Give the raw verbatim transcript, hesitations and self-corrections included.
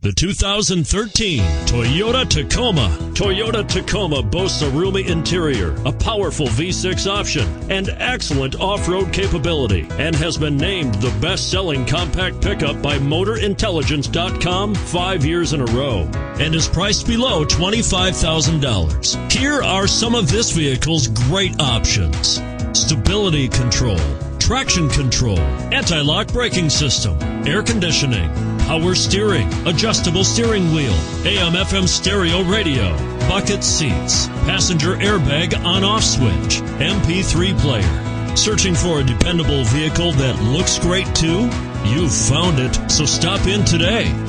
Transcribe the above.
The two thousand thirteen Toyota Tacoma. Toyota Tacoma boasts a roomy interior, a powerful V six option, and excellent off-road capability, and has been named the best-selling compact pickup by Motor Intelligence dot com five years in a row, and is priced below twenty-five thousand dollars. Here are some of this vehicle's great options: stability control, traction control, anti-lock braking system, air conditioning, power steering, adjustable steering wheel, A M F M stereo radio, bucket seats, passenger airbag on-off switch, M P three player. Searching for a dependable vehicle that looks great too? You've found it, so stop in today.